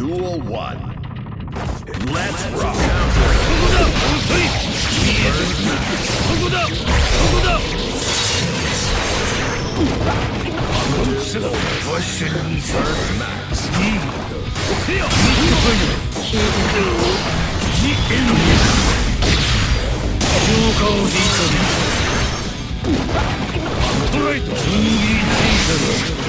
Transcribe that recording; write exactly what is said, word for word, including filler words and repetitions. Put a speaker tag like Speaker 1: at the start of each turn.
Speaker 1: Duel one. Let's rock.
Speaker 2: そこだ。そこだ。わしにさいい。せよ。浄化を引いたり。トライト。いい。